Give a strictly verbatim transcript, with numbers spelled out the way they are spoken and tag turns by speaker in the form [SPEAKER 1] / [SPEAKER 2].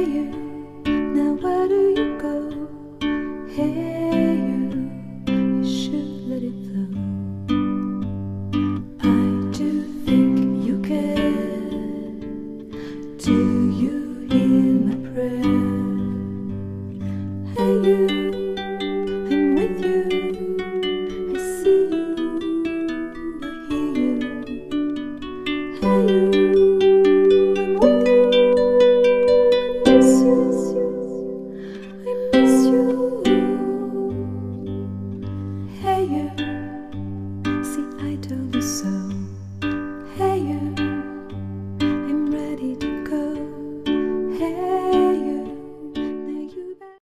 [SPEAKER 1] you, now where do you go? Hey you, you should let it flow. I do think you care. Do you hear my prayer? Hey you, I'm with you. I see you, I hear you. Hey you, I'm with you. I miss you, I miss you. Hey you.